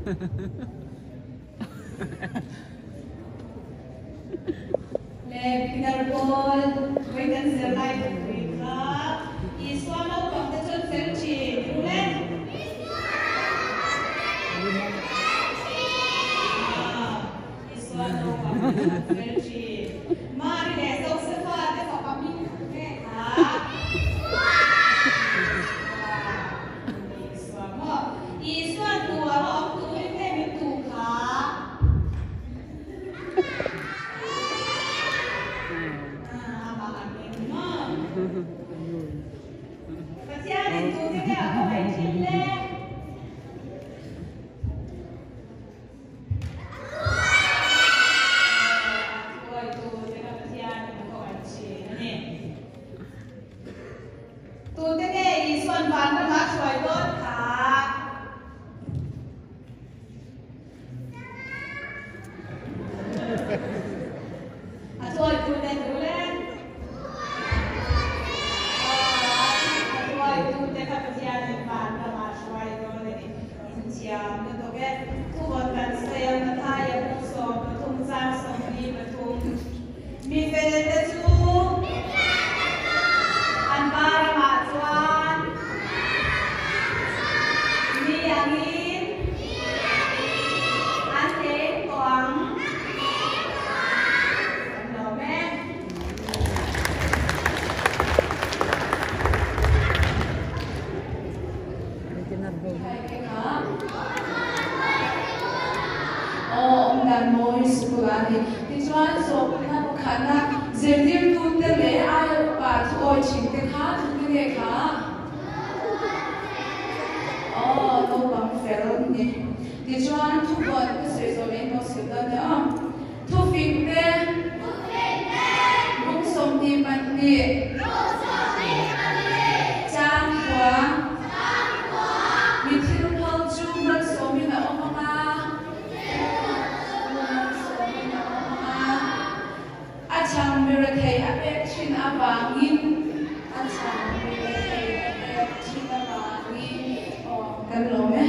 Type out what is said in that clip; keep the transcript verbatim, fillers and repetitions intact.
Le pinarpol, wait and say like Africa. Is one of the church felchi. Ulen. Is one of the felchi. Mari le so se fa de fa kami ke ha. Is one. Is one tua of tu ke mi tu ka. Kasihan itu dia aku macam le. Oh itu dia kasihan aku macam ni. Tu dia isuan bandar mak suai dot kah. Asal itu dia tu le. Mi felete su an para matuan mi angin an te toang no men oh dan moi sukulani tijuan so karena zerdir tutte le ay pat oi chinte kha tutte le kha oh no bang feron ni di chuan thu bon ko se so le no se da na thu fin te thu fin te mung som ni man ni mung som ni man ni chang kwa chang kwa mi thil phal chu man so mi na oma Achang mirathei apek chin abangin achang mirathei apek chin abangin oh kan lo me